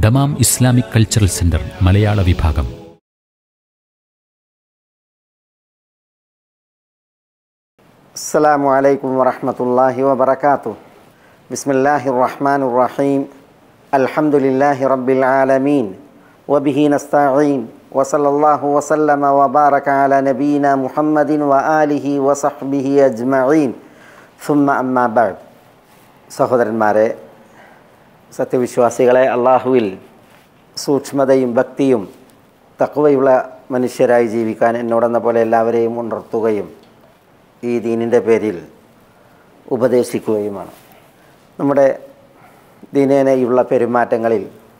Dammam Islamic cultural centre മലയാള വിഭാഗം. അസ്സലാമു അലൈക്കും വറഹ്മത്തുള്ളാഹി വബറകാതുഹു. ബിസ്മില്ലാഹിർ റഹ്മാനിർ റഹീം. അൽഹംദുലില്ലാഹി റബ്ബിൽ ആലമീൻ വബിഹി നസ്തഈൻ വസല്ലല്ലാഹു വസല്ലമ വബാറക അലാ നബീന മുഹമ്മദിൻ വആലിഹി വസഹ്ബിഹി അജ്മഈൻ. സുമ്മ അമ്മാ ബഅദ്. സഹോദരന്മാരെ, സത്യവിശ്വാസികളെ, അള്ളാഹുവിൽ സൂക്ഷ്മതയും ഭക്തിയും തഖ്വയുള്ള മനുഷ്യരായി ജീവിക്കാൻ എന്നോടെന്ന പോലെ എല്ലാവരെയും ഉണർത്തുകയും ഈ ദീനിൻ്റെ പേരിൽ ഉപദേശിക്കുകയുമാണ്. നമ്മുടെ ദിനേനയുള്ള പെരുമാറ്റങ്ങളിൽ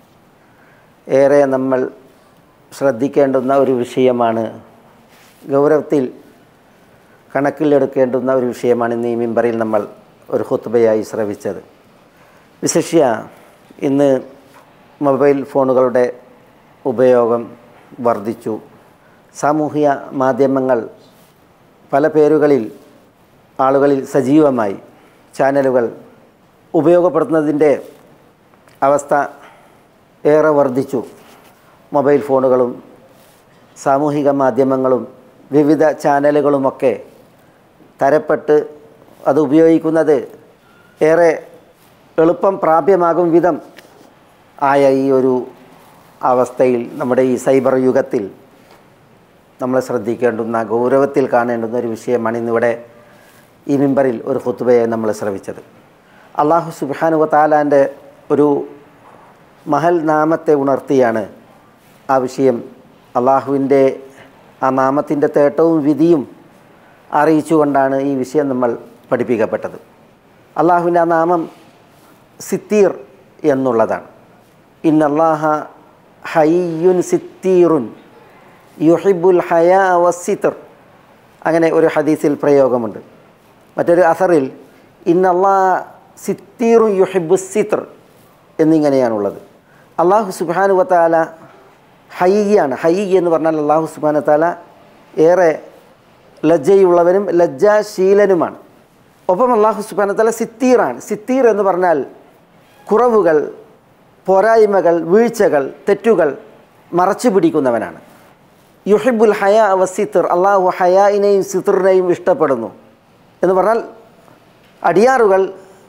ഏറെ നമ്മൾ ശ്രദ്ധിക്കേണ്ടുന്ന ഒരു വിഷയമാണ്, ഗൗരവത്തിൽ കണക്കിലെടുക്കേണ്ടുന്ന ഒരു വിഷയമാണ് ഇന്ന് ഈ മിമ്പറിൽ നമ്മൾ ഒരു ഖുത്ബയായി ശ്രവിച്ചത്. വിശേഷ്യ ഇന്ന് മൊബൈൽ ഫോണുകളുടെ ഉപയോഗം വർദ്ധിച്ചു. സാമൂഹിക മാധ്യമങ്ങൾ പല പേരുകളിൽ ആളുകളിൽ സജീവമായി. ചാനലുകൾ ഉപയോഗപ്പെടുത്തുന്നതിൻ്റെ അവസ്ഥ ഏറെ വർദ്ധിച്ചു. മൊബൈൽ ഫോണുകളും സാമൂഹിക മാധ്യമങ്ങളും വിവിധ ചാനലുകളുമൊക്കെ തരപ്പെട്ട് അത് ഉപയോഗിക്കുന്നത് ഏറെ എളുപ്പം പ്രാപ്യമാകും വിധം ആയ ഈ ഒരു അവസ്ഥയിൽ, നമ്മുടെ ഈ സൈബർ യുഗത്തിൽ നമ്മൾ ശ്രദ്ധിക്കേണ്ടുന്ന, ഗൗരവത്തിൽ കാണേണ്ടുന്ന ഒരു വിഷയമാണ് ഇന്നിവിടെ ഈ മിമ്പറിൽ ഒരു ഖുത്ബയെ നമ്മൾ ശ്രവിച്ചത്. അല്ലാഹു സുബ്ഹാനഹു വ തആലാൻ്റെ ഒരു മഹൽ നാമത്തെ ഉണർത്തിയാണ് ആ വിഷയം, അള്ളാഹുവിൻ്റെ ആ നാമത്തിൻ്റെ തേട്ടവും വിധിയും അറിയിച്ചുകൊണ്ടാണ് ഈ വിഷയം നമ്മൾ പഠിപ്പിക്കപ്പെട്ടത്. അള്ളാഹുവിൻ്റെ ആ നാമം സിത്തീർ എന്നുള്ളതാണ്. ഇന്നല്ലാഹ ഹയ്യുൻ സിത്തീറുൻ യുഹിബ്ബുൽ ഹയാ വസ്സിത്ർ, അങ്ങനെ ഒരു ഹദീസിൽ പ്രയോഗമുണ്ട്. മറ്റൊരു അസറിൽ ഇന്നല്ലാഹ സിത്തീറുൻ യുഹിബ്ബുസ് സിത്ർ എന്നിങ്ങനെയാണുള്ളത്. അല്ലാഹു സുബ്ഹാനഹു വ തആല ഹയ്യാണ്. ഹയ്യ് എന്ന് പറഞ്ഞാൽ അല്ലാഹു സുബ്ഹാനഹു വ തആല ഏറെ ലജ്ജയുള്ളവനും ലജ്ജാശീലനുമാണ്. ഒപ്പം അല്ലാഹു സുബ്ഹാനഹു വ തആല സിത്തീറാണ്. സിത്തീർ എന്ന് പറഞ്ഞാൽ കുറവുകൾ, പോരായ്മകൾ, വീഴ്ചകൾ, തെറ്റുകൾ മറച്ചു പിടിക്കുന്നവനാണ്. യുഹിബ്ബുൽ ഹയാ വസ്സിത്ർ, അള്ളാഹു ഹയായിനെയും സിത്റിനെയും ഇഷ്ടപ്പെടുന്നു എന്ന് പറഞ്ഞാൽ അടിയാറുകൾ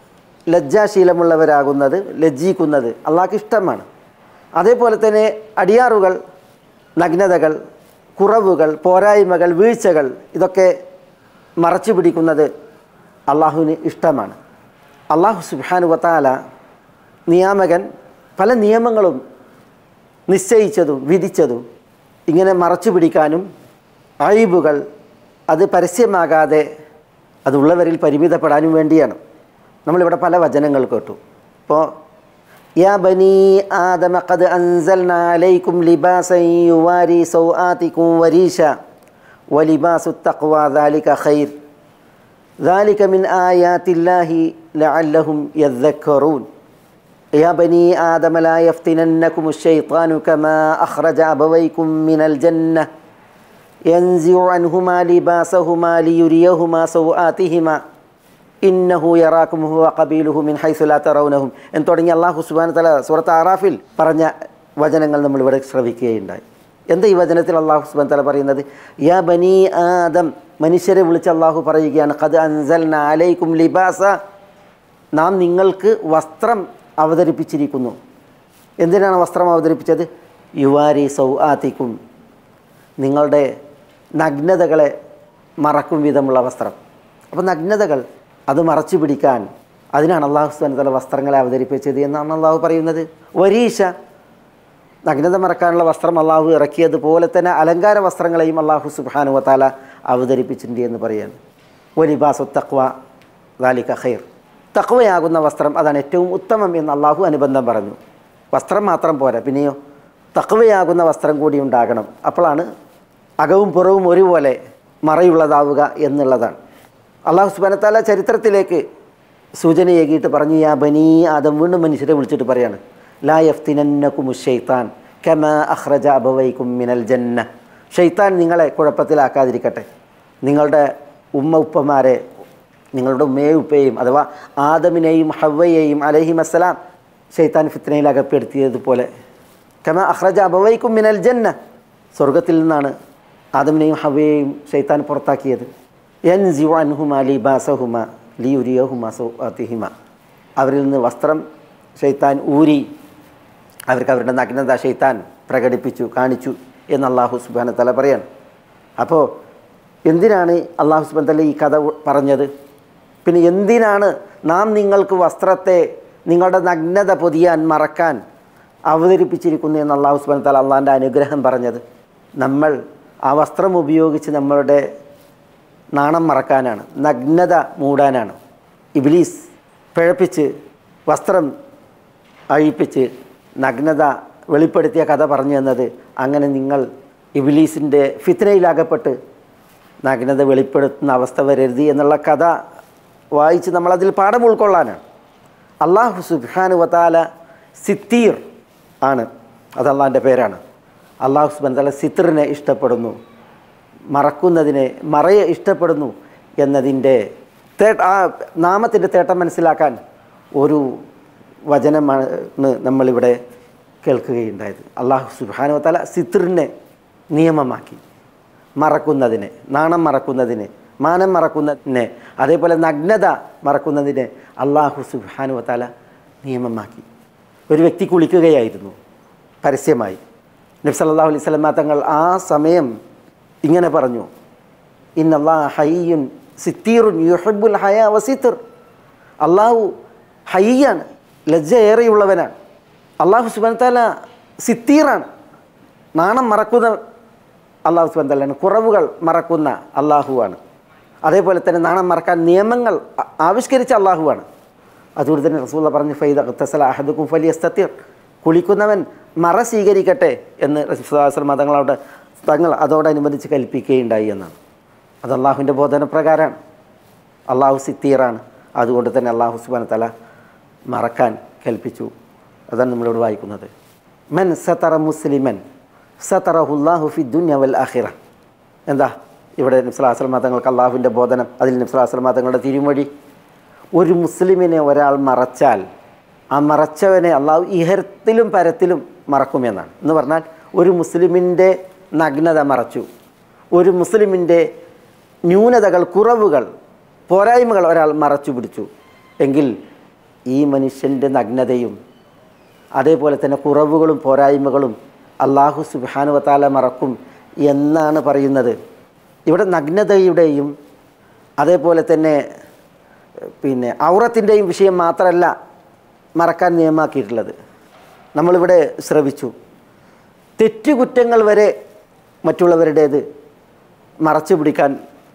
ലജ്ജാശീലമുള്ളവരാകുന്നത്, ലജ്ജിക്കുന്നത് അള്ളാഹ്ക്ക് ഇഷ്ടമാണ്. അതേപോലെ തന്നെ അടിയാറുകൾ നഗ്നതകൾ, കുറവുകൾ, പോരായ്മകൾ, വീഴ്ചകൾ ഇതൊക്കെ മറച്ചു പിടിക്കുന്നത് അള്ളാഹുവിന് ഇഷ്ടമാണ്. അള്ളാഹു സുബ്ഹാനഹു വ തആല നിയാമകൻ പല നിയമങ്ങളും നിശ്ചയിച്ചതും വിധിച്ചതും ഇങ്ങനെ മറച്ചു പിടിക്കാനും അയ്ബുകൾ അത് പരസ്യമാകാതെ അതുള്ളവരിൽ പരിമിതപ്പെടാനും വേണ്ടിയാണ്. നമ്മളിവിടെ പല വചനങ്ങൾ കേട്ടു. ഇപ്പോൾ യാ ബനീ ആദമ ഖദ് അൻസൽനാ അലൈക്കും ലിബാസൻ യുവാരി സൗആതികും വരീശ വലിബാസുത് തഖ്വ ദാലിക ഖൈർ ദാലിക മിൻ ആയാതില്ലാഹി ലഅല്ലഹും യദ്ദക്കറൂൻ. يا بني آدم لا يفتننكم الشيطان كما أخرج أبويكم من الجنة ينزع عنهما لباسهما ليريهما سوآتهما إنه يراكم هو وقبيله من حيث لا ترونهم എന്ന് തുടങ്ങി അല്ലാഹു സുബ്ഹാനഹു വ തആല സൂറത്ത് അറാഫിൽ പറഞ്ഞ വചനങ്ങൾ നമ്മൾ ഇവിടെ ശ്രവിക്കുകയുണ്ടായി. എന്താ ഈ വചനത്തിൽ അല്ലാഹു സുബ്ഹാനഹു വ തആല പറയുന്നത്? യാ ബനീ ആദം, മനുഷ്യരെ വിളിച്ച് അല്ലാഹു പറയുകയാണ്, ഖദ് അൻസൽനാ അലൈക്കും ലിബാസ, നാം നിങ്ങൾക്ക് വസ്ത്രം അവതരിപ്പിച്ചിരിക്കുന്നു. എന്തിനാണ് വസ്ത്രം അവതരിപ്പിച്ചത്? യുവാരി സൗആതിക്കും, നിങ്ങളുടെ നഗ്നതകളെ മറക്കും വിധമുള്ള വസ്ത്രം. അപ്പോൾ നഗ്നതകൾ അത് മറച്ചു പിടിക്കാൻ, അതിനാണ് അല്ലാഹു സുബ്ഹാനഹു വ തആല വസ്ത്രങ്ങളെ അവതരിപ്പിച്ചത് എന്നാണ് അല്ലാഹു പറയുന്നത്. വരീശ, നഗ്നത മറക്കാനുള്ള വസ്ത്രം അല്ലാഹു ഇറക്കിയതുപോലെ തന്നെ അലങ്കാര വസ്ത്രങ്ങളെയും അല്ലാഹു സുബ്ഹാനഹു വ തആല അവതരിപ്പിച്ചിട്ടുണ്ട് എന്ന് പറയാണ്. വലിബാസുത് തഖ്വ ദാലിക ഖൈർ, തഖ്വയാകുന്ന വസ്ത്രം അതാണ് ഏറ്റവും ഉത്തമം എന്ന് അല്ലാഹു അനുബന്ധം പറഞ്ഞു. വസ്ത്രം മാത്രം പോരാ, പിന്നെയോ തഖ്വയാകുന്ന വസ്ത്രം കൂടി ഉണ്ടാകണം. അപ്പോഴാണ് അകവും പുറവും ഒരുപോലെ മറയുള്ളതാവുക എന്നുള്ളതാണ്. അല്ലാഹു സുബ്ഹാനഹു വ തആല ചരിത്രത്തിലേക്ക് സൂചനയേകിയിട്ട് പറഞ്ഞു, യാ ബനീ ആദം, വീണ്ടും മനുഷ്യരെ വിളിച്ചിട്ട് പറയാണ്, ലാ യഫ്തിനന്നകുമുശ് ശൈത്താൻ കമാ അഖ്റജ അബവൈകും മിനൽ ജന്ന, ഷൈത്താൻ നിങ്ങളെ കുഴപ്പത്തിലാക്കാതിരിക്കട്ടെ. നിങ്ങളുടെ ഉപ്പമാരെ, നിങ്ങളുടെ ഉമ്മയെയും ഉപ്പയെയും അഥവാ ആദമിനെയും ഹവ്വയെയും അലൈഹിമസ്സലാം ഷൈത്താൻ ഫിത്നയിൽ അകപ്പെടുത്തിയതുപോലെ കമാ അഖ്റജ അബവൈക്കും മിനൽ ജന്ന, സ്വർഗത്തിൽ നിന്നാണ് ആദമിനെയും ഹവ്വയെയും ശൈത്താൻ പുറത്താക്കിയത്. യൻസിഉ അൻഹുമാ ലിബാസഹുമാ ലിയുരിയഹുമാ സൗആതിഹിമാ, അവരിൽ നിന്ന് വസ്ത്രം ശൈത്താൻ ഊരി അവർക്ക് അവരുടെ നഗ്നത ശൈത്താൻ പ്രകടിപ്പിച്ചു, കാണിച്ചു എന്ന് അല്ലാഹു സുബ്ഹാനഹു വ തആല പറയാണ്. അപ്പോൾ എന്തിനാണ് അല്ലാഹു സുബ്ഹാനഹു വ തആല ഈ കഥ പറഞ്ഞത്? പിന്നെ എന്തിനാണ് നാം നിങ്ങൾക്ക് വസ്ത്രത്തെ നിങ്ങളുടെ നഗ്നത പൊതിയാൻ മറക്കാൻ അവതരിപ്പിച്ചിരിക്കുന്നു എന്ന് അല്ലാഹു സുബ്ഹാനഹു വ തആല അള്ളാഹിൻ്റെ അനുഗ്രഹം പറഞ്ഞത്? നമ്മൾ ആ വസ്ത്രം ഉപയോഗിച്ച് നമ്മളുടെ നാണം മറക്കാനാണ്, നഗ്നത മൂടാനാണ്. ഇബ്ലീസ് പിഴപ്പിച്ച് വസ്ത്രം അഴിപ്പിച്ച് നഗ്നത വെളിപ്പെടുത്തിയ കഥ പറഞ്ഞു തന്നത് അങ്ങനെ നിങ്ങൾ ഇബ്ലീസിൻ്റെ ഫിത്നയിലാകപ്പെട്ട് നഗ്നത വെളിപ്പെടുത്തുന്ന അവസ്ഥ വരരുത് എന്നുള്ള കഥ വായിച്ച് നമ്മളതിൽ പാഠം ഉൾക്കൊള്ളാനാണ്. അല്ലാഹു സുബ്ഹാനഹു വ തആല സിത്തീർ ആണ്, അത് അള്ളാഹിൻ്റെ പേരാണ്. അല്ലാഹു സുബ്ഹാനഹു വ തആല സിത്റിനെ ഇഷ്ടപ്പെടുന്നു, മറക്കുന്നതിനെ മറയെ ഇഷ്ടപ്പെടുന്നു എന്നതിൻ്റെ ആ നാമത്തിൻ്റെ തേട്ടം മനസ്സിലാക്കാൻ ഒരു വചനമാണ് നമ്മളിവിടെ കേൾക്കുകയുണ്ടായത്. അല്ലാഹു സുബ്ഹാനഹു വ തആല സിത്റിനെ നിയമമാക്കി, മറക്കുന്നതിനെ, നാണം മറക്കുന്നതിനെ, മാനം മറക്കുന്നതിനെ, അതേപോലെ നഗ്നത മറക്കുന്നതിനെ അല്ലാഹു സുബ്ഹാനഹു വ തആല നിയമമാക്കി. ഒരു വ്യക്തി കുളിക്കുകയായിരുന്നു പരസ്യമായി. നബി സല്ലല്ലാഹു അലൈഹി വസല്ലം തങ്ങൾ ആ സമയം ഇങ്ങനെ പറഞ്ഞു, ഇന്നല്ലാഹ ഹയ്യുൻ സിത്തീറുൻ യുഹിബ്ബുൽ ഹയാ വസിത്ർ. അല്ലാഹു ഹയ്യാണ്, ലജ്ജയേറെയുള്ളവനാണ്. അല്ലാഹു സുബ്ഹാനഹു വ തആല സിത്തീറാണ്, നാണം മറക്കുന്ന അല്ലാഹു സുബ്ഹാനഹു വ തആലയാണ്, കുറവുകൾ മറക്കുന്ന അല്ലാഹുവാണ്. അതേപോലെ തന്നെ നാണം മറക്കാൻ നിയമങ്ങൾ ആവിഷ്കരിച്ച അല്ലാഹുവാണ്. അതുകൊണ്ട് തന്നെ റസൂലുള്ളാഹി പറഞ്ഞു, ഫൈദ ഇഗ്തസല അഹദുക്കും ഫലിയസ്തതിർ, കുളിക്കുന്നവൻ മറ സ്വീകരിക്കട്ടെ എന്ന് റസൂലുള്ളാഹി സ്വല്ലല്ലാഹു അലൈഹി വസല്ലം തങ്ങൾ അതോടനുബന്ധിച്ച് കൽപ്പിക്കുകയുണ്ടായി എന്നാണ്. അത് അള്ളാഹുവിൻ്റെ ബോധനപ്രകാരമാണ്. അള്ളാഹു സിത്തീറാണ്, അതുകൊണ്ട് തന്നെ അള്ളാഹു സുബ്ഹാനഹു വ തആല മറക്കാൻ കൽപ്പിച്ചു. അതാണ് നമ്മളിവിടെ വായിക്കുന്നത്. മൻ സതറ മുസ്ലിമൻ സതറഹുല്ലാഹു ഫി ദുനിയ വൽ ആഖിറ. എന്താ ഇവിടെ നബി സല്ലല്ലാഹു അലൈഹി വസല്ലം തങ്ങൾക്ക് അള്ളാഹുവിൻ്റെ ബോധനം, അതിൽ നബി സല്ലല്ലാഹു അലൈഹി വസല്ലം തങ്ങളുടെ തിരുമൊഴി, ഒരു മുസ്ലിമിനെ ഒരാൾ മറച്ചാൽ ആ മറച്ചവനെ അള്ളാഹു ഇഹത്തിലും പരത്തിലും മറക്കുമെന്നാണ്. എന്ന് പറഞ്ഞാൽ ഒരു മുസ്ലിമിൻ്റെ നഗ്നത മറച്ചു, ഒരു മുസ്ലിമിൻ്റെ ന്യൂനതകൾ, കുറവുകൾ, പോരായ്മകൾ ഒരാൾ മറച്ചു പിടിച്ചു എങ്കിൽ ഈ മനുഷ്യൻ്റെ നഗ്നതയും അതേപോലെ തന്നെ കുറവുകളും പോരായ്മകളും അല്ലാഹു സുബ്ഹാനഹു വ തആല മറക്കും എന്നാണ് പറയുന്നത്. ഇവിടെ നഗ്നതയുടെയും അതേപോലെ തന്നെ ഔറത്തിൻ്റെയും വിഷയം മാത്രമല്ല മറക്കാൻ നിയമമാക്കിയിട്ടുള്ളത്. നമ്മളിവിടെ ശ്രവിച്ചു, തെറ്റുകുറ്റങ്ങൾ വരെ മറ്റുള്ളവരുടേത് മറച്ചു പിടിക്കാൻ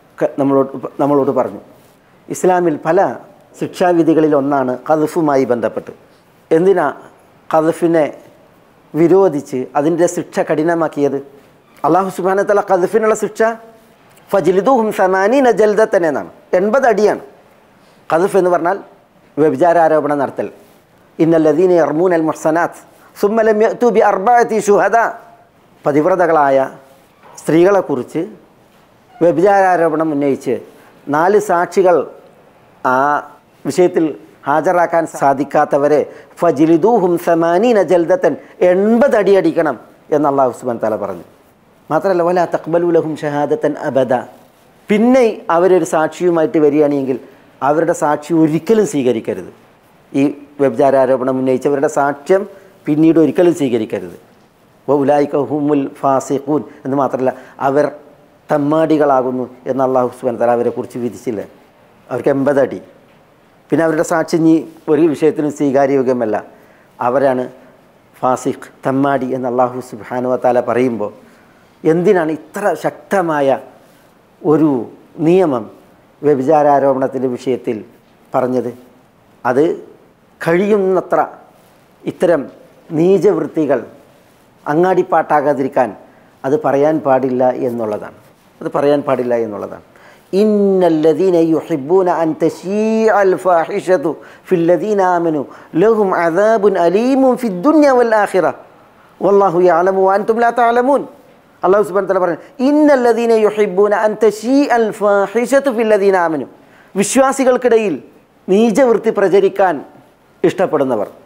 നമ്മളോട് പറഞ്ഞു. ഇസ്ലാമിൽ പല ശിക്ഷാവിധികളിൽ ഒന്നാണ് ഖദ്ഫുമായി ബന്ധപ്പെട്ട്. എന്തിനാ ഖദ്ഫിനെ വിരോധിച്ച് അതിൻ്റെ ശിക്ഷ കഠിനമാക്കിയത്? അല്ലാഹു സുബ്ഹാനഹു വ തആല ഖദ്ഫിനുള്ള ശിക്ഷ ഫജ്ലിദൂഹും 80 ജൽദത്തൻ എന്നാണ്, 80 അടിയാണ്. ഖദ്ഫ് എന്ന് പറഞ്ഞാൽ വ്യഭിചാരാരോപണം നടത്തൽ. ഇന്നല്ലദീന യർമൂനൽ മുഹ്സനാത്ത് സുമ്മ ലം യഅ്തു ബി അർബഅതി ശുഹദാ, പതിവ്രതകളായ സ്ത്രീകളെക്കുറിച്ച് വ്യഭിചാരാരോപണം ഉന്നയിച്ച് 4 സാക്ഷികൾ ആ വിഷയത്തിൽ ഹാജരാക്കാൻ സാധിക്കാത്തവരെ ഫജ്ലിദൂഹും 80 ജൽദത്തൻ, 80 അടി അടിക്കണം എന്ന് അല്ലാഹു സുബ്ഹാനഹു വ തആല പറഞ്ഞു. മാത്രമല്ല വലാ തഖ്ബലു ലഹും ഷഹാദത്തൻ അബദ, പിന്നെ അവരൊരു സാക്ഷിയുമായിട്ട് വരികയാണെങ്കിൽ അവരുടെ സാക്ഷി ഒരിക്കലും സ്വീകരിക്കരുത്. ഈ വ്യഭിചാരാരോപണം ഉന്നയിച്ചവരുടെ സാക്ഷ്യം പിന്നീട് ഒരിക്കലും സ്വീകരിക്കരുത്. വഉലൈക ഹുമുൽ ഫാസിഖൂൻ എന്ന് മാത്രമല്ല അവർ തമ്മാടികളാകുന്നു എന്ന് അല്ലാഹു സുബ്ഹാനഹു വ തആല അവരെക്കുറിച്ച് വിധിച്ചില്ലേ. അവർക്ക് 80 അടി. പിന്നെ അവരുടെ സാക്ഷി ഇനി ഒരു വിഷയത്തിനും സ്വീകാര്യോഗ്യമല്ല, അവരാണ് ഫാസിഖ്, തമ്മാടി എന്ന് അല്ലാഹു സുബ്ഹാനഹു വ തആല പറയുമ്പോൾ എന്തിനാണ് ഇത്ര ശക്തമായ ഒരു നിയമം വ്യഭിചാരാരോപണത്തിൻ്റെ വിഷയത്തിൽ പറഞ്ഞത്? അത് കഴിയുന്നത്ര ഇത്തരം നീചവൃത്തികൾ അങ്ങാടിപ്പാട്ടാകാതിരിക്കാൻ അത് പറയാൻ പാടില്ല എന്നുള്ളതാണ്. ഇന്നല്ലദീന യുഹിബ്ബൂന അൻ തശീഅൽ ഫാഹിഷതു ഫില്ലദീന ആമനു ലഹും അദാബുൻ അലീമുൻ ഫിദ്ദുനിയ വൽ ആഖിറ വല്ലാഹു യഅലമു വഅൻതും ലാ തഅലമൂൻ. അല്ലാഹു സുബ്ഹാനഹു വ തആല പറഞ്ഞു, ഇന്നല്ലദീന യുഹിബ്ബൂന അൻ തശീഅൽ ഫാഹിഷതു ഫില്ലദീന ആമനു, വിശ്വാസികൾക്കിടയിൽ നീചവൃത്തി പ്രചരിക്കാൻ ഇഷ്ടപ്പെടുന്നവർ,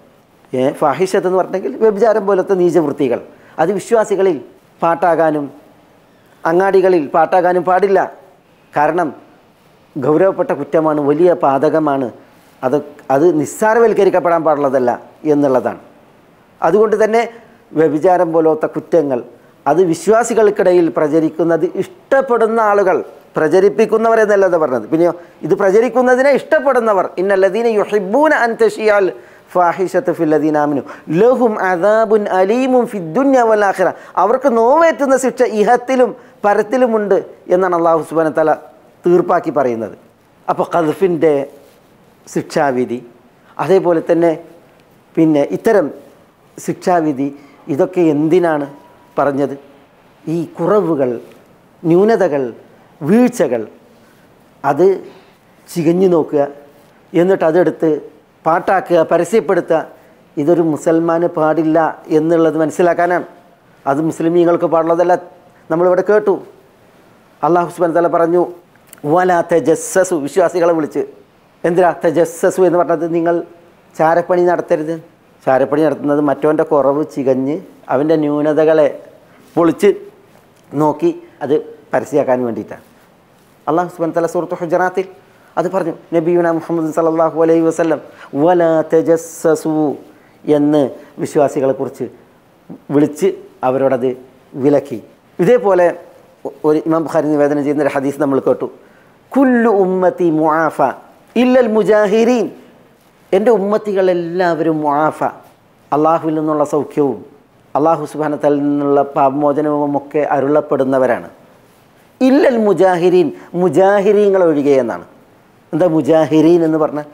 ഫാഹിഷത്ത് എന്ന് പറഞ്ഞെങ്കിൽ വ്യഭിചാരം പോലത്തെ നീചവൃത്തികൾ. അത് വിശ്വാസികളിൽ പാട്ടാകാനും അങ്ങാടികളിൽ പാട്ടാകാനും പാടില്ല. കാരണം ഗൗരവപ്പെട്ട കുറ്റമാണ്, വലിയ പാതകമാണ്. അത് നിസ്സാരവൽക്കരിക്കപ്പെടാൻ പാടുള്ളതല്ല എന്നുള്ളതാണ്. അതുകൊണ്ട് തന്നെ വ്യഭിചാരം പോലത്തെ കുറ്റങ്ങൾ അത് വിശ്വാസികൾക്കിടയിൽ പ്രചരിക്കുന്നത് ഇഷ്ടപ്പെടുന്ന ആളുകൾ, പ്രചരിപ്പിക്കുന്നവർ എന്നല്ലത് പറഞ്ഞത്, പിന്നെയോ ഇത് പ്രചരിക്കുന്നതിനെ ഇഷ്ടപ്പെടുന്നവർ, ഇന്നല്ലദീന യുഹിബ്ബൂന അൻ തശിയൽ ഫാഹിഷത്തു ഫില്ലദീന ആമനു ലഹും അദാബുൻ അലീമുൻ ഫിദ്ദുനിയ വൽ ആഖിറ, അവർക്ക് നോവേറ്റുന്ന ശിക്ഷ ഇഹത്തിലും പരത്തിലുമുണ്ട് എന്നാണ് അല്ലാഹു സുബ്ഹാനഹു വ തആല തീർപ്പാക്കി പറയുന്നത്. അപ്പോൾ ഖദ്ഫിൻ്റെ ശിക്ഷാവിധി, അതേപോലെ തന്നെ പിന്നെ ഇത്തരം ശിക്ഷാവിധി, ഇതൊക്കെ എന്തിനാണ് പറഞ്ഞത്? ഈ കുറവുകൾ, ന്യൂനതകൾ, വീഴ്ചകൾ അത് ചികഞ്ഞു നോക്കുക, എന്നിട്ട് അതെടുത്ത് പാട്ടാക്കുക, പരസ്യപ്പെടുത്തുക. ഇതൊരു മുസൽമാന് പാടില്ല എന്നുള്ളത് മനസ്സിലാക്കാനാണ്. അത് മുസ്ലിമീങ്ങൾക്ക് പാടുള്ളതല്ല. നമ്മളിവിടെ കേട്ടു അല്ലാഹു സുബ്ഹാനഹു വ തആല പറഞ്ഞു വലാ തജസ്സസു, വിശ്വാസികളെ വിളിച്ച്. എന്തിനാ തജസ്സസു എന്ന് പറഞ്ഞത്? നിങ്ങൾ ചാരപ്പണി നടത്തരുത്. ചാരപ്പണി നടത്തുന്നത് മറ്റവൻ്റെ കുറവ് ചികഞ്ഞ് അവൻ്റെ ന്യൂനതകളെ പൊളിച്ച് നോക്കി അത് പരസ്യമാക്കാൻ വേണ്ടിയിട്ടാണ്. അല്ലാഹു സുബ്ഹാനഹു വ തആല സൂറത്തുൽ ഹുജറാത്തിൽ അത് പറഞ്ഞു. നബിയുനാ മുഹമ്മദ് സല്ലല്ലാഹു അലൈഹി വസല്ലം വലാ തജസ്സസു എന്ന് വിശ്വാസികളെക്കുറിച്ച് വിളിച്ച് അവരോടത് വിലക്കി. ഇതേപോലെ ഒരു ഇമാം ബുഖാരി നിവേദനം ചെയ്യുന്ന ഒരു ഹദീസ് നമ്മൾ കേട്ടു. കുല്ലു ഉമ്മത്തി മുആഫ ഇല്ലൽ മുജാഹിരീൻ, എൻ്റെ ഉമ്മത്തികളെല്ലാവരും മുആഫ, അള്ളാഹുവിൽ നിന്നുള്ള സൗഖ്യവും അള്ളാഹു സുബ്ഹാനഹു വ തആലയിൽ നിന്നുള്ള പാപമോചനവും ഒക്കെ അരുളപ്പെടുന്നവരാണ്. ഇല്ലൽ മുജാഹിരീൻ, മുജാഹിരീങ്ങൾ ഒഴികെ എന്നാണ്. എന്താ മുജാഹിരീൻ എന്ന് പറഞ്ഞാൽ?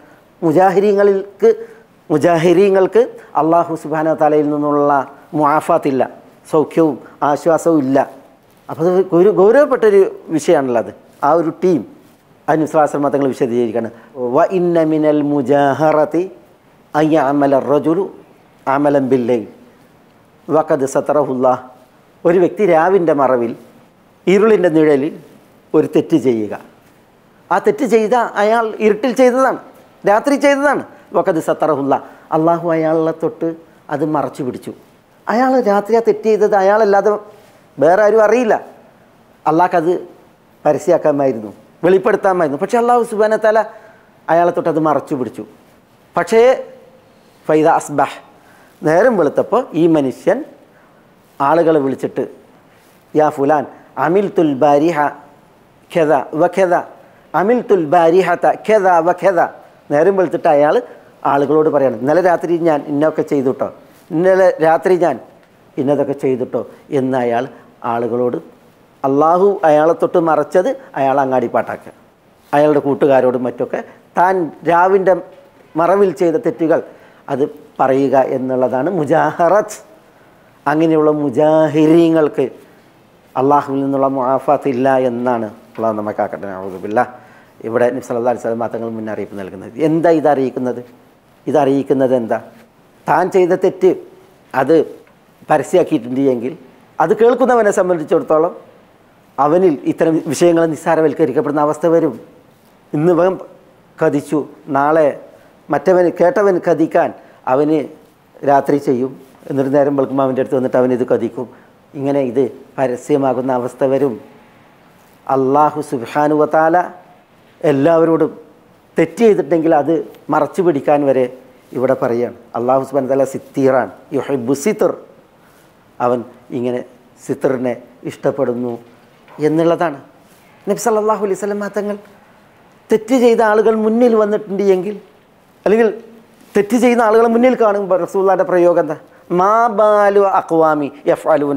മുജാഹിരീങ്ങൾക്ക് അള്ളാഹു സുബ്ഹാനഹു വ തആലയിൽ നിന്നുള്ള മുആഫാത്തില്ല, സൗഖ്യവും ആശ്വാസവും ഇല്ല. അപ്പോൾ അത് ഗൗരവപ്പെട്ടൊരു വിഷയമാണല്ലോ അത്. ആ ഒരു ടീം അതിന് സ്വലാസ്ലമ തങ്ങൾ വിശദീകരിക്കുകയാണ്. വ ഇന്ന മിനൽ മുജാഹറതി അയ്യഅമല റജുലു അമലൻ ബില്ലൈൽ വഖദ് സതറഹുല്ലാഹ്, ഒരു വ്യക്തി രാവിൻ്റെ മറവിൽ ഇരുളിൻ്റെ നിഴലിൽ ഒരു തെറ്റ് ചെയ്യുക. ആ തെറ്റ് ചെയ്ത അയാൾ ഇരുട്ടിൽ ചെയ്തതാണ്, രാത്രി ചെയ്തതാണ്. വഖദ് സതറഹുല്ലാഹ്, അള്ളാഹു അയാളെ തൊട്ട് അത് മറച്ചു പിടിച്ചു. അയാൾ രാത്രി ആ തെറ്റ് ചെയ്തത് അയാളല്ലാതെ വേറെ ആരും അറിയില്ല. അള്ളാഹ്ക്കത് പരസ്യമാക്കാമായിരുന്നു, വെളിപ്പെടുത്താമായിരുന്നു. പക്ഷേ അള്ളാഹു സുബ്ഹാനഹു വ തആല അയാളെ തൊട്ടത് മറച്ചു പിടിച്ചു. പക്ഷേ ഫൈദ അസ്ബഹ്, നേരം വെളുത്തപ്പോൾ ഈ മനുഷ്യൻ ആളുകളെ വിളിച്ചിട്ട് യാ ഫുലാൻ അമിൽതുൽ ബാരിഹ ഖദ വ ഖദ, അമിൽതുൽ ബാരിഹത ഖദ വ ഖദ. നേരം വെളുത്തിട്ട് അയാൾ ആളുകളോട് പറയണം, ഇന്നലെ രാത്രി ഞാൻ ഇന്നൊക്കെ ചെയ്തുട്ടോ, ഇന്നലെ രാത്രി ഞാൻ ഇന്നതൊക്കെ ചെയ്തിട്ടോ എന്ന് അയാൾ ആളുകളോട്, അള്ളാഹു അയാളെ തൊട്ട് മറച്ചത് അയാൾ അങ്ങാടിപ്പാട്ടാക്കുക. അയാളുടെ കൂട്ടുകാരോടും മറ്റൊക്കെ താൻ രാവിൻ്റെ മറവിൽ ചെയ്ത തെറ്റുകൾ അത് പറയുക എന്നുള്ളതാണ് മുജാഹറത്ത്. അങ്ങനെയുള്ള മുജാഹിരീങ്ങൾക്ക് അള്ളാഹുവിൽ നിന്നുള്ള മുആഫാത്ത് ഇല്ല എന്നാണ് അള്ളാഹു നമുക്കാക്കട്ടെ. നഊദുബില്ലാഹ്. ഇവിടെ നബി സല്ലല്ലാഹു അലൈഹി വസല്ലം തങ്ങൾ മുന്നറിയിപ്പ് നൽകുന്നത് എന്താ? ഇതറിയിക്കുന്നത് എന്താ? താൻ ചെയ്ത തെറ്റ് അത് പരസ്യമാക്കിയിട്ടുണ്ട് എങ്കിൽ അത് കേൾക്കുന്നവനെ സംബന്ധിച്ചിടത്തോളം അവനിൽ ഇത്തരം വിഷയങ്ങൾ നിസ്സാരവൽക്കരിക്കപ്പെടുന്ന അവസ്ഥ വരും. ഇന്ന് ഇവൻ കഥിച്ചു, നാളെ കേട്ടവൻ കഥിക്കാൻ അവന് രാത്രി ചെയ്യും, എന്നിട്ട് നേരം വെളുക്കുമ്പോൾ അവൻ്റെ അടുത്ത് വന്നിട്ട് അവനിത് കഥിക്കും. ഇങ്ങനെ ഇത് പരസ്യമാകുന്ന അവസ്ഥ വരും. അല്ലാഹു സുബ്ഹാനഹു വ തആല എല്ലാവരോടും തെറ്റ് ചെയ്തിട്ടുണ്ടെങ്കിൽ അത് മറച്ചു പിടിക്കാൻ വരെ ഇവിടെ പറയുകയാണ്. അല്ലാഹു സുബ്ഹാനഹു വ തആല സിത്തീറാൻ യുഹിബ്ബു സിത്ർ, അവൻ ഇങ്ങനെ സിത്തറിനെ ഇഷ്ടപ്പെടുന്നു എന്നുള്ളതാണ്. നബി സല്ലല്ലാഹു അലൈഹി വസല്ലം തങ്ങൾ തെറ്റ് ചെയ്ത ആളുകൾ മുന്നിൽ വന്നിട്ടുണ്ട് എങ്കിൽ, അല്ലെങ്കിൽ തെറ്റ് ചെയ്യുന്ന ആളുകളെ മുന്നിൽ കാണുമ്പോൾ റസൂലുള്ളാഹിയുടെ പ്രയോഗം എന്താ? മാ ബാലു അഖ്വാമി യഫ്അലൂന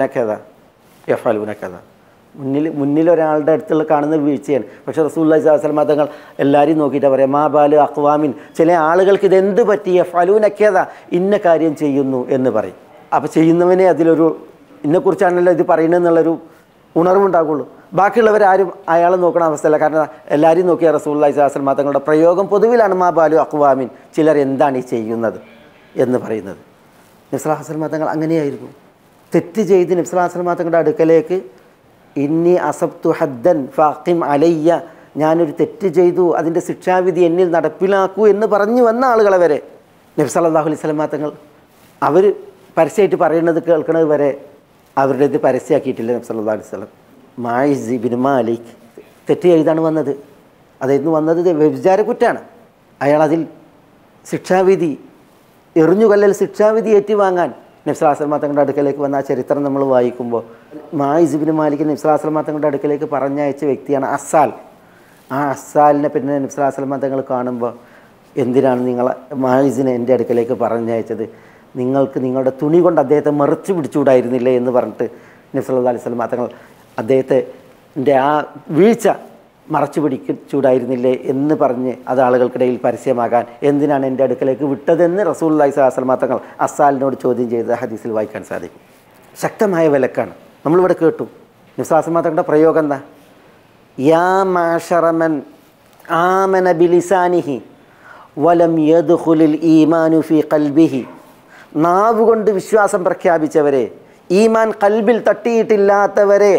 കദ. മുന്നിൽ ഒരാളുടെ അടുത്തുള്ള കാണുന്ന വീഴ്ചയാണ്. പക്ഷേ റസൂലുള്ളാഹി സ്വല്ലല്ലാഹു അലൈഹി വസല്ലം തങ്ങൾ എല്ലാവരെയും നോക്കിയിട്ട് പറയാം, മാ ബാലു അഖ്വാമിൻ, ചില ആളുകൾക്ക് ഇതെന്ത് പറ്റി, യഫ്അലൂന കദ, ഇന്ന കാര്യം ചെയ്യുന്നു എന്ന് പറയും. അപ്പോൾ ചെയ്യുന്നവനെ അതിലൊരു ഇന്നെക്കുറിച്ചാണല്ലോ ഇത് പറയുന്നതെന്നുള്ളൊരു ഉണർവുണ്ടാകുള്ളൂ. ബാക്കിയുള്ളവരാരും അയാളെ നോക്കുന്ന അവസ്ഥയല്ല. കാരണം എല്ലാവരെയും നോക്കിയ റസൂലുള്ളാഹി സ്വല്ലല്ലാഹു അലൈഹി വസല്ലം തങ്ങളുടെ പ്രയോഗം പൊതുവിലാണ് മാ ബാലു അഖ്വാമിൻ, ചിലർ എന്താണ് ഈ ചെയ്യുന്നത് എന്ന് പറയുന്നത്. നബി സല്ലല്ലാഹു അലൈഹി വസല്ലം തങ്ങൾ അങ്ങനെയായിരുന്നു. തെറ്റ് ചെയ്ത് നബി സല്ലല്ലാഹു അലൈഹി വസല്ലം തങ്ങളുടെ അടുക്കലേക്ക് ഇന്നി അസബ്തു ഹദ്ദൻ ഫഅഖിം അലയ്യ, ഞാനൊരു തെറ്റ് ചെയ്തു, അതിൻ്റെ ശിക്ഷാവിധി എന്നിൽ നടപ്പിലാക്കൂ എന്ന് പറഞ്ഞു വന്ന ആളുകളെ വരെ നബി സല്ലല്ലാഹു അലൈഹി വസല്ലം തങ്ങൾ അവർ പരസ്യമായിട്ട് പറയുന്നത് കേൾക്കുന്നത് വരെ അവരുടെ ഇത് പരസ്യമാക്കിയിട്ടില്ല നബി സല്ലല്ലാഹു അലൈഹി വസല്ലം. മായിസ് ഇബ്നു മാലിക് തെറ്റ് ചെയ്താണ് വന്നത്. അതായിരുന്നു വന്നത് വ്യഭിചാര കുറ്റാണ്. അയാളതിൽ ശിക്ഷാവിധി എറിഞ്ഞുകൊല്ലൽ ശിക്ഷാവിധി ഏറ്റുവാങ്ങാൻ നബി സല്ലല്ലാഹു അലൈഹി വസല്ലം തങ്ങളുടെ അടുക്കലേക്ക് വന്ന ആ ചരിത്രം നമ്മൾ വായിക്കുമ്പോൾ മായിസ് ഇബ്നു മാലിക് നബി സല്ലല്ലാഹു അലൈഹി വസല്ലം തങ്ങളുടെ അടുക്കലേക്ക് പറഞ്ഞയച്ച വ്യക്തിയാണ് അസ്സാൽ. ആ അസ്സാലിനെ പിന്നെ നബി സല്ലല്ലാഹു അലൈഹി വസല്ലം തങ്ങൾ കാണുമ്പോൾ എന്തിനാണ് നിങ്ങൾ മായിസിനെ എൻ്റെ അടുക്കലേക്ക് പറഞ്ഞയച്ചത്, നിങ്ങൾക്ക് നിങ്ങളുടെ തുണി കൊണ്ട് അദ്ദേഹത്തെ മറിച്ച് പിടിച്ചുകൂടായിരുന്നില്ലേ എന്ന് പറഞ്ഞിട്ട് നബി സല്ലല്ലാഹു അലൈഹി വസല്ലം തങ്ങൾ അദ്ദേഹത്തിൻ്റെ ആ വീഴ്ച മറച്ചു പിടിച്ചൂടായിരുന്നില്ലേ എന്ന് പറഞ്ഞ് അത് ആളുകൾക്കിടയിൽ പരസ്യമാകാൻ എന്തിനാണ് എൻ്റെ അടുക്കലേക്ക് വിട്ടതെന്ന് റസൂലുള്ളാഹി സ്വല്ലല്ലാഹു അലൈഹി വസല്ലം തങ്ങൾ അസ്സാലിനോട് ചോദ്യം ചെയ്ത് ഹദീസിൽ വായിക്കാൻ സാധിക്കും. ശക്തമായ വിലക്കാണ്. നമ്മളിവിടെ കേട്ടു നബി സല്ലല്ലാഹു അലൈഹി വസല്ലം തങ്ങളുടെ പ്രയോഗം എന്താ? യാ മാശറ മൻ ആമന ബിലിസാനിഹി വലം യദ്ഖുലിൽ ഈമാനു ഫീ ഖൽബിഹി. നാവ് കൊണ്ട് വിശ്വാസം പ്രഖ്യാപിച്ചവരെ, ഈമാൻ ഖൽബിൽ തട്ടിയിട്ടില്ലാത്തവരെ,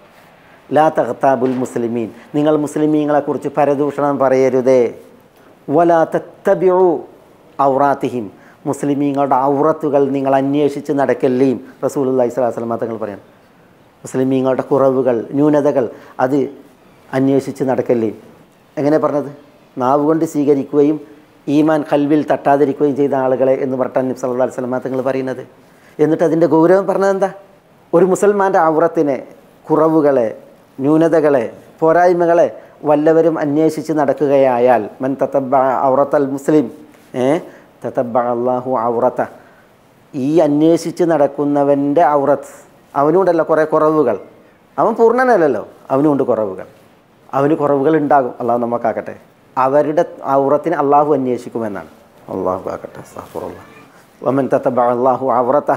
ലാ തഗ്താബുൽ മുസ്ലിമീൻ, നിങ്ങൾ മുസ്ലിമീങ്ങളെക്കുറിച്ച് പരദൂഷണം പറയരുതേ. വലാ തത്തബിഉ ഔറാത്തിഹിം, മുസ്ലിമീങ്ങളുടെ ഔറത്തുകൾ നിങ്ങൾ അന്വേഷിച്ച് നടക്കല്ലേയും റസൂലുള്ളാഹി സ്വല്ലല്ലാഹു അലൈഹി വസല്ലം തങ്ങൾ പറയാം. മുസ്ലിമീങ്ങളുടെ കുറവുകൾ, ന്യൂനതകൾ അത് അന്വേഷിച്ച് നടക്കല്ലേ. എങ്ങനെ പറഞ്ഞത്? നാവ് കൊണ്ട് സ്വീകരിക്കുകയും ഈമാൻ ഖൽബിൽ തട്ടാതിരിക്കുകയും ചെയ്ത ആളുകളെ എന്ന് പറഞ്ഞാൽ നബി സല്ലല്ലാഹു അലൈഹി വസല്ലം തങ്ങൾ പറയുന്നത്. എന്നിട്ട് അതിൻ്റെ ഗൗരവം പറഞ്ഞത് എന്താ? ഒരു മുസൽമാൻ്റെ ഔറത്തിനെ, കുറവുകളെ, ന്യൂനതകളെ, പോരായ്മകളെ വല്ലവരും അന്വേഷിച്ച് നടക്കുകയായാൽ മൻ തതബ്ബഅ ഔറത്തൽ മുസ്ലിം തതബ്ബഅ അല്ലാഹു ഔറത, ഈ അന്വേഷിച്ച് നടക്കുന്നവൻ്റെ ഔറത്ത്, അവനുണ്ടല്ലോ കുറേ കുറവുകൾ, അവൻ പൂർണ്ണനല്ലല്ലോ, അവനുണ്ട് കുറവുകൾ, അവന് കുറവുകൾ ഉണ്ടാകും. അള്ളാഹു നമുക്കാക്കട്ടെ. അവരുടെ ഔറത്തിനെ അള്ളാഹു അന്വേഷിക്കുമെന്നാണ്. അള്ളാഹു ആക്കട്ടെ. അസ്തഗ്ഫിറുല്ലാഹ്. വമൻ തതബ്ബഅ അല്ലാഹു ഔറത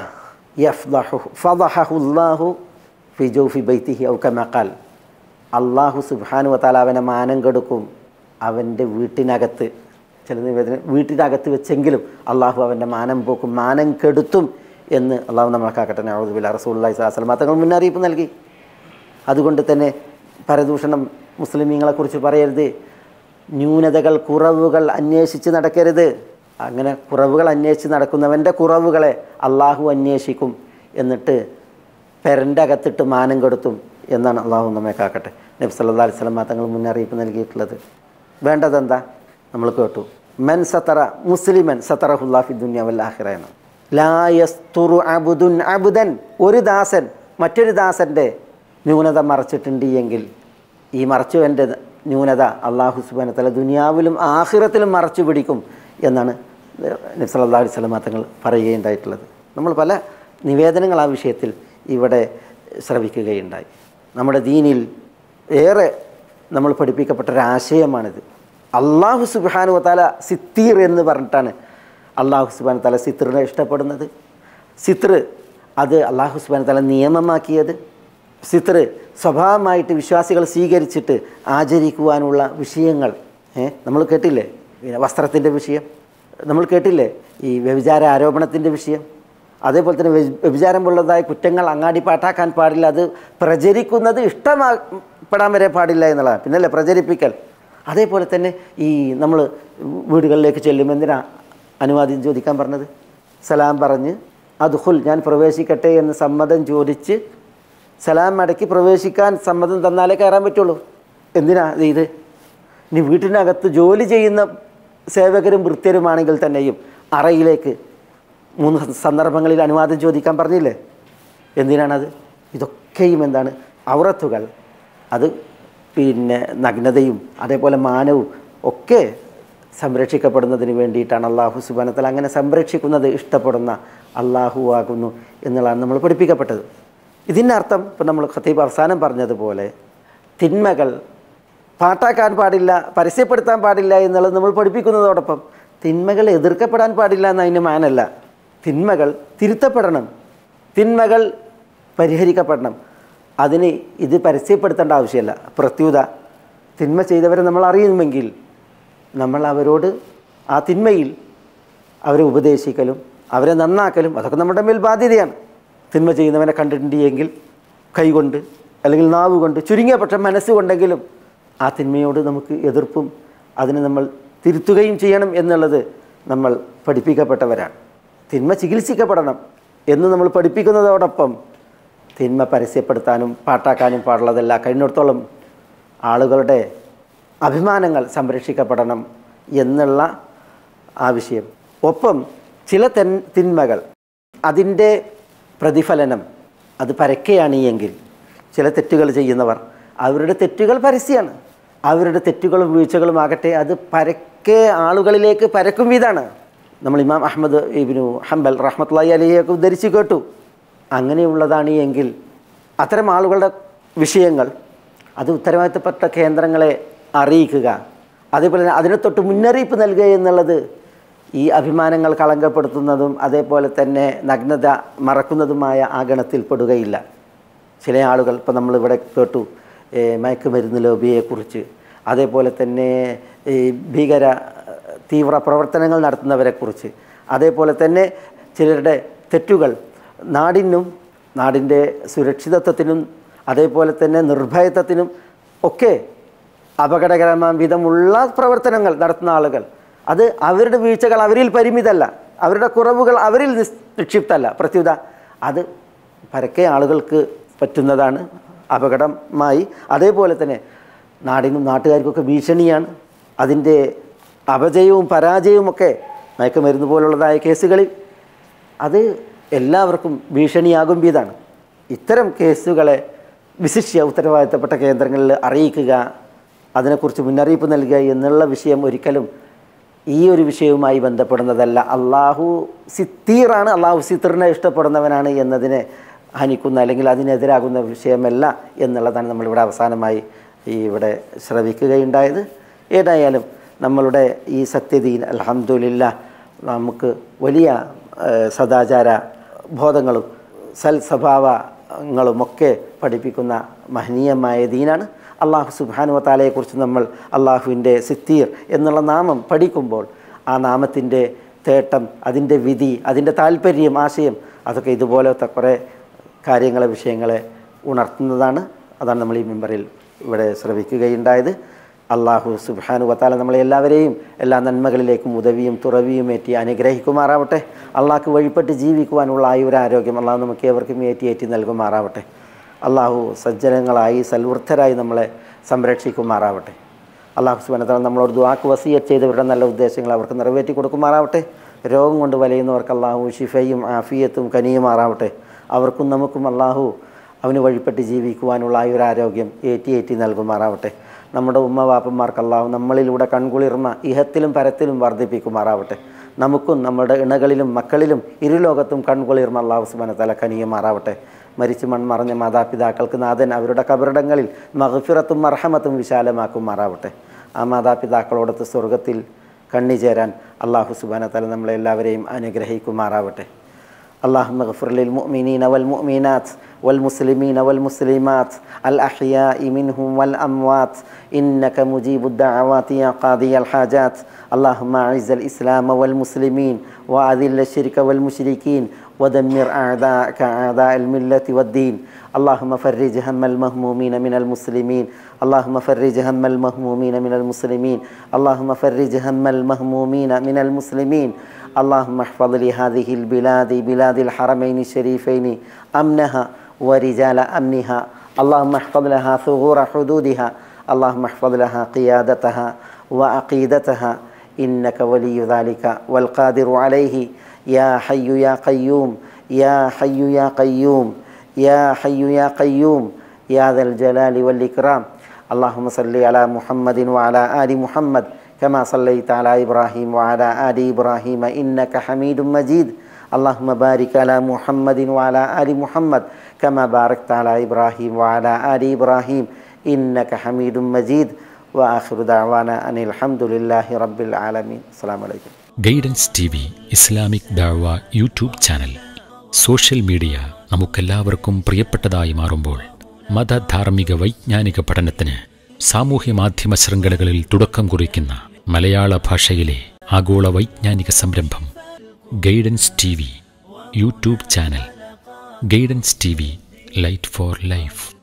ഫദഹഹു അല്ലാഹു ഫി ജൗഫി ബൈതിഹി ഔ കമാ ഖാൽ. അള്ളാഹു സുബ്ഹാനഹു വതആല അവനെ മാനം കെടുക്കും അവൻ്റെ വീട്ടിനകത്ത്. ചില നിവേദനം വീട്ടിനകത്ത് വെച്ചെങ്കിലും അള്ളാഹു അവൻ്റെ മാനം പോക്കും, മാനം കെടുത്തും എന്ന് അള്ളാഹു നമ്മളാക്കട്ടെ. നഊദു ബില്ലാഹി. റസൂലുള്ളാഹി സ്വല്ലല്ലാഹു അലൈഹി വസല്ലം തങ്ങൾ മുന്നറിയിപ്പ് നൽകി. അതുകൊണ്ട് തന്നെ പരദൂഷണം മുസ്ലിമീങ്ങളെക്കുറിച്ച് പറയരുത്. ന്യൂനതകൾ, കുറവുകൾ അന്വേഷിച്ച് നടക്കരുത്. അങ്ങനെ കുറവുകൾ അന്വേഷിച്ച് നടക്കുന്നവൻ്റെ കുറവുകളെ അള്ളാഹു അന്വേഷിക്കും, എന്നിട്ട് പെരൻ്റെ അകത്തിട്ട് മാനം കെടുത്തും എന്നാണ് അള്ളാഹു നമ്മെ കാക്കട്ടെ. നബി സല്ലല്ലാഹു അലൈഹി വസല്ലം തങ്ങൾ മുന്നറിയിപ്പ് നൽകിയിട്ടുള്ളത്. വേണ്ടതെന്താ? നമ്മൾ കേട്ടു. മൻ സതറ മുസ്ലിമൻ സതറഹുല്ലാഹു ഫി ദുനിയ വൽ ആഖിറ എന്ന്. ലാ യസ്തുറു അബ്ദുൻ അബ്ദൻ, ഒരു ദാസൻ മറ്റൊരു ദാസൻ്റെ ന്യൂനത മറച്ചിട്ടുണ്ട് എങ്കിൽ ഈ മറച്ചവൻ്റെ ന്യൂനത അള്ളാഹു സുബ്ഹാനഹു വ തആല ദുനിയാവിലും ആഖിറത്തിലും മറച്ചു പിടിക്കും എന്നാണ് നബി സല്ലല്ലാഹു അലൈഹി വസല്ലം തങ്ങൾ പറയുകയുണ്ടായിട്ടുള്ളത്. നമ്മൾ പല നിവേദനങ്ങൾ ആ വിഷയത്തിൽ ഇവിടെ ശ്രവിക്കുകയുണ്ടായി. നമ്മുടെ ദീനിൽ ഏറെ നമ്മൾ പഠിപ്പിക്കപ്പെട്ടൊരാശയമാണിത്. അള്ളാഹു സുബ്ഹാനഹു വ തആല സിത്തീർ എന്ന് പറഞ്ഞിട്ടാണ് അള്ളാഹു സുബ്ഹാനഹു വ തആല സിത്റിനെ ഇഷ്ടപ്പെടുന്നത്. സിത്ർ അത് അള്ളാഹു സുബ്ഹാനഹു വ തആല നിയമമാക്കിയത്. സിത്ർ സ്വഭാവമായിട്ട് വിശ്വാസികൾ സ്വീകരിച്ചിട്ട് ആചരിക്കുവാനുള്ള വിഷയങ്ങൾ നമ്മൾ കേട്ടില്ലേ. പിന്നെ വസ്ത്രത്തിൻ്റെ വിഷയം നമ്മൾ കേട്ടില്ലേ. ഈ വ്യഭിചാര ആരോപണത്തിൻ്റെ വിഷയം, അതേപോലെ തന്നെ വ്യഭിചാരം ഉള്ളതായ കുറ്റങ്ങൾ അങ്ങാടി പാട്ടാക്കാൻ പാടില്ല, അത് പ്രചരിക്കുന്നത് ഇഷ്ടപ്പെടാൻ വരെ പാടില്ല എന്നുള്ളതാണ്. പിന്നല്ലേ പ്രചരിപ്പിക്കൽ. അതേപോലെ തന്നെ ഈ നമ്മൾ വീടുകളിലേക്ക് ചെല്ലുമ്പോൾ എന്തിനാ അനുവാദം ചോദിക്കാൻ പറഞ്ഞത്? സലാം പറഞ്ഞ് അദ്ഖുൽ, ഞാൻ പ്രവേശിക്കട്ടെ എന്ന് സമ്മതം ചോദിച്ച് സലാം മടക്കി പ്രവേശിക്കാൻ സമ്മതം തന്നാലേ കയറാൻ പറ്റുള്ളൂ. എന്തിനാ ഇത്? ഇനി വീട്ടിനകത്ത് ജോലി ചെയ്യുന്ന സേവകരും വൃത്യരുമാണെങ്കിൽ തന്നെയും അറയിലേക്ക് 3 സന്ദർഭങ്ങളിൽ അനുവാദം ചോദിക്കാൻ പറഞ്ഞില്ലേ? എന്തിനാണത്? ഇതൊക്കെയും എന്താണ്? ഔറത്തുകൾ, അത് പിന്നെ നഗ്നതയും അതേപോലെ മാനവും ഒക്കെ സംരക്ഷിക്കപ്പെടുന്നതിന് വേണ്ടിയിട്ടാണ് അള്ളാഹു സുബ്ഹാനഹു വ തആല അങ്ങനെ സംരക്ഷിക്കുന്നത് ഇഷ്ടപ്പെടുന്ന അള്ളാഹു ആകുന്നു എന്നുള്ളതാണ് നമ്മൾ പഠിപ്പിക്കപ്പെട്ടത്. ഇതിൻ്റെ അർത്ഥം ഇപ്പം നമ്മൾ ഖത്തീബ് അവസാനം പറഞ്ഞതുപോലെ തിന്മകൾ പാട്ടാക്കാൻ പാടില്ല, പരസ്യപ്പെടുത്താൻ പാടില്ല എന്നുള്ളത് നമ്മൾ പഠിപ്പിക്കുന്നതോടൊപ്പം തിന്മകൾ എതിർക്കപ്പെടാൻ പാടില്ല എന്നതിന് മാനല്ല. തിന്മകൾ തിരുത്തപ്പെടണം, തിന്മകൾ പരിഹരിക്കപ്പെടണം. അതിന് ഇത് പരസ്യപ്പെടുത്തേണ്ട ആവശ്യമില്ല. പ്രത്യുത തിന്മ ചെയ്തവരെ നമ്മൾ അറിയുമെങ്കിൽ നമ്മൾ അവരോട് ആ തിന്മയിൽ അവരെ ഉപദേശിക്കലും അവരെ നന്നാക്കലും അതൊക്കെ നമ്മുടെ മേൽ ബാധ്യതയാണ്. തിന്മ ചെയ്യുന്നവനെ കണ്ടിട്ടുണ്ട് എങ്കിൽ കൈകൊണ്ട് അല്ലെങ്കിൽ നാവ് കൊണ്ട്, ചുരുങ്ങിയ പക്ഷം മനസ്സുകൊണ്ടെങ്കിലും ആ തിന്മയോട് നമുക്ക് എതിർപ്പും അതിനെ നമ്മൾ തിരുത്തുകയും ചെയ്യണം എന്നുള്ളത് നമ്മൾ പഠിപ്പിക്കപ്പെട്ടവരാണ്. തിന്മ ചികിത്സിക്കപ്പെടണം എന്ന് നമ്മൾ പഠിപ്പിക്കുന്നതോടൊപ്പം തിന്മ പരസ്യപ്പെടുത്താനും പാട്ടാക്കാനും പാടുള്ളതല്ല. കഴിഞ്ഞിടത്തോളം ആളുകളുടെ അഭിമാനങ്ങൾ സംരക്ഷിക്കപ്പെടണം എന്നുള്ള ആവശ്യം. ഒപ്പം ചില തിന്മകൾ അതിൻ്റെ പ്രതിഫലനം അത് പരക്കെയാണ് എങ്കിൽ ചില തെറ്റുകൾ ചെയ്യുന്നവർ അവരുടെ തെറ്റുകൾ പരസ്യമാണ്. അവരുടെ തെറ്റുകളും വീഴ്ചകളും ആകട്ടെ അത് പരക്കെ ആളുകളിലേക്ക് പരക്കും വിധമാണ്. നമ്മൾ ഇമാം അഹ്മദ് ഇബ്നു ഹംബൽ റഹ്മത്തുള്ളാഹി അലൈഹിയൊക്കെ ഉദ്ധരിച്ച് കേട്ടു. അങ്ങനെയുള്ളതാണ് എങ്കിൽ അത്തരം ആളുകളുടെ വിഷയങ്ങൾ അത് ഉത്തരവാദിത്തപ്പെട്ട കേന്ദ്രങ്ങളെ അറിയിക്കുക, അതേപോലെ തന്നെ അതിനെ തൊട്ട് മുന്നറിയിപ്പ് നൽകുക എന്നുള്ളത് ഈ അഭിമാനങ്ങൾ കളങ്കപ്പെടുത്തുന്നതും അതേപോലെ തന്നെ നഗ്നത മറക്കുന്നതുമായ ആ ഗണത്തിൽപ്പെടുകയില്ല. ചില ആളുകൾ ഇപ്പോൾ നമ്മളിവിടെ കേട്ടു മയക്കുമരുന്ന് ലോബിയെക്കുറിച്ച്, അതേപോലെ തന്നെ ഈ ഭീകര തീവ്ര പ്രവർത്തനങ്ങൾ നടത്തുന്നവരെക്കുറിച്ച്, അതേപോലെ തന്നെ ചിലരുടെ തെറ്റുകൾ നാടിനും നാടിൻ്റെ സുരക്ഷിതത്വത്തിനും അതേപോലെ തന്നെ നിർഭയത്വത്തിനും ഒക്കെ അപകടകരമായ വിധമുള്ള പ്രവർത്തനങ്ങൾ നടത്തുന്ന ആളുകൾ, അത് അവരുടെ വീഴ്ചകൾ അവരിൽ പരിമിതമല്ല, അവരുടെ കുറവുകൾ അവരിൽ നിക്ഷിപ്തമല്ല, പ്രത്യുത അത് പരക്കെ ആളുകൾക്ക് പറ്റുന്നതാണ്, അപകടമായി. അതേപോലെ തന്നെ നാടിനും നാട്ടുകാർക്കൊക്കെ ഭീഷണിയാണ്. അതിൻ്റെ അപജയവും പരാജയവുമൊക്കെ മയക്കുമരുന്ന് പോലുള്ളതായ കേസുകളിൽ അത് എല്ലാവർക്കും ഭീഷണിയാകും വിധമാണ്. ഇത്തരം കേസുകളെ വിശിഷ്യ ഉത്തരവാദിത്തപ്പെട്ട കേന്ദ്രങ്ങളിൽ അറിയിക്കുക, അതിനെക്കുറിച്ച് മുന്നറിയിപ്പ് നൽകുക എന്നുള്ള വിഷയം ഒരിക്കലും ഈ ഒരു വിഷയവുമായി ബന്ധപ്പെടുന്നതല്ല. അള്ളാഹു സിത്തീറാണ്, അള്ളാഹു സിത്തറിനെ ഇഷ്ടപ്പെടുന്നവനാണ് എന്നതിനെ ഹനിക്കുന്ന അല്ലെങ്കിൽ അതിനെതിരാകുന്ന വിഷയമല്ല എന്നുള്ളതാണ് നമ്മളിവിടെ അവസാനമായി ഇവിടെ ശ്രവിക്കുകയുണ്ടായത്. ഏതായാലും നമ്മളുടെ ഈ സത്യദീൻ അൽഹംദുലില്ലാ നമുക്ക് വലിയ സദാചാര ബോധങ്ങളും സൽസ്വഭാവങ്ങളുമൊക്കെ പഠിപ്പിക്കുന്ന മഹനീയമായ ദീനാണ്. അള്ളാഹു സുബ്ഹാനഹു വ തആലയെക്കുറിച്ച് നമ്മൾ അള്ളാഹുവിൻ്റെ സിത്തീർ എന്നുള്ള നാമം പഠിക്കുമ്പോൾ ആ നാമത്തിൻ്റെ തേട്ടം, അതിൻ്റെ വിധി, അതിൻ്റെ താല്പര്യം, ആശയം അതൊക്കെ ഇതുപോലത്തെ കുറേ കാര്യങ്ങളെ വിഷയങ്ങളെ ഉണർത്തുന്നതാണ്. അതാണ് നമ്മൾ ഈ മെമ്പറിൽ ഇവിടെ ശ്രവിക്കുകയുണ്ടായത്. അള്ളാഹു സുബ്ഹാനഹു വ തആല നമ്മളെ എല്ലാവരെയും എല്ലാ നന്മകളിലേക്കും ഉദവിയും തുറവിയും ഏറ്റി അനുഗ്രഹിക്കുമാറാവട്ടെ. അള്ളാഹ്ക്ക് വഴിപ്പെട്ട് ജീവിക്കുവാനുള്ള ആയുരാരോഗ്യം അള്ളാഹു നമുക്ക് ഏവർക്കും ഏറ്റി നൽകുമാറാവട്ടെ. അള്ളാഹു സജ്ജനങ്ങളായി സൽവൃദ്ധരായി നമ്മളെ സംരക്ഷിക്കുമാറാവട്ടെ. അള്ളാഹു സുബ്ഹാനഹു വ തആല നമ്മളോട് ദുആക്ക് വസിയത്ത് ചെയ്തവരുടെ നല്ല ഉദ്ദേശങ്ങൾ അവർക്ക് നിറവേറ്റി കൊടുക്കുമാറാവട്ടെ. രോഗം കൊണ്ട് വലയുന്നവർക്ക് അള്ളാഹു ശിഫയും ആഫിയത്തും കനിയുമാറാവട്ടെ. അവർക്കും നമുക്കും അള്ളാഹു അവന് വഴിപ്പെട്ട് ജീവിക്കുവാനുള്ള ആയുരാരോഗ്യം ഏറ്റി നൽകുമാറാവട്ടെ. നമ്മുടെ ഉമ്മ വാപ്പന്മാർക്ക് അള്ളാഹു നമ്മളിലൂടെ കൺകുളിർമ ഇഹത്തിലും പരത്തിലും വർദ്ധിപ്പിക്കുമാറാവട്ടെ. നമുക്കും നമ്മുടെ ഇണകളിലും മക്കളിലും ഇരുലോകത്തും കൺകുളിർമ അള്ളാഹു സുബ്ഹാനഹു വ തആല കനിയുമാറാവട്ടെ. മരിച്ചു മൺമറഞ്ഞ മാതാപിതാക്കൾക്ക് നാഥൻ അവരുടെ കബറിടങ്ങളിൽ മഗ്ഫിറത്തും മർഹമത്തും വിശാലമാക്കുമാറാവട്ടെ. ആ മാതാപിതാക്കളോടൊത്ത് സ്വർഗത്തിൽ കണ്ണിചേരാൻ അള്ളാഹു സുബ്ഹാനഹു വ തആല നമ്മളെല്ലാവരെയും അനുഗ്രഹിക്കുമാറാവട്ടെ. اللهم اغفر للمؤمنين والمؤمنات والمسلمين والمسلمات الأحياء منهم والأموات إنك مجيب الدعوات يا قاضي الحاجات. اللهم أعز الإسلام والمسلمين وأذل الشرك والمشركين ودمر أعداءك أعداء الملة والدين. اللهم فرج هم المهمومين من المسلمين. اللهم فرج هم المهمومين من المسلمين. اللهم فرج هم المهمومين من المسلمين. اللهم احفظ لهذه البلاد بلاد الحرمين الشريفين أمنها ورجال أمنها. اللهم احفظ لها ثغور حدودها. اللهم احفظ لها قيادتها وعقيدتها إنك ولي ذلك والقادر عليه. يا حي يا قيوم يا حي يا قيوم يا حي يا قيوم يا ذا الجلال والإكرام. اللهم صل على محمد وعلى آل محمد كما صليت على إبراهيم وعلى آل إبراهيم إنك حميد مجيد. اللهم بارك على محمد وعلى آل محمد كما باركت على إبراهيم وعلى آل إبراهيم إنك حميد مجيد. وآخر دعوانا أن الحمد لله رب العالمين. السلام عليكم. ഗൈഡൻസ് TV ഇസ്ലാമിക് ദഅവ യൂട്യൂബ് ചാനൽ സോഷ്യൽ മീഡിയ നമുക്കെല്ലാവർക്കും പ്രിയപ്പെട്ടതായി മാറുമ്പോൾ മതധാർമ്മിക വൈജ്ഞാനിക പഠനത്തിന് സാമൂഹ്യ മാധ്യമ ശൃംഖലകളിൽ തുടക്കം കുറിക്കുന്ന മലയാള ഭാഷയിലെ ആഗോള വൈജ്ഞാനിക സംരംഭം guidance TV YouTube channel. Guidance TV light for life.